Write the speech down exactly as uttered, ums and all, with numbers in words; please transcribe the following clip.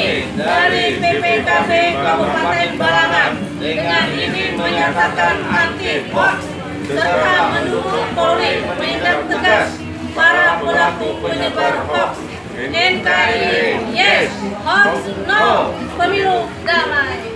kami dari P P K B Kabupaten Balangan dengan ini menyatakan anti-hoax serta mendukung Polri menindak tegas para pelaku penyebar hoax. N K R I yes, hoax no, pemilu damai.